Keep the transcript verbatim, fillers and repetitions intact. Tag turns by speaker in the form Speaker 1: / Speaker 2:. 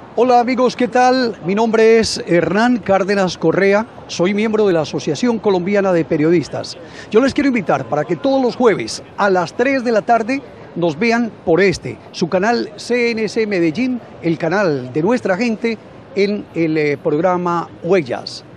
Speaker 1: Hola amigos, ¿qué tal? Mi nombre es Hernán Cárdenas Correa, soy miembro de la Asociación Colombiana de Periodistas. Yo les quiero invitar para que todos los jueves a las tres de la tarde nos vean por este, su canal C N C Medellín, el canal de nuestra gente, en el eh, programa Huellas.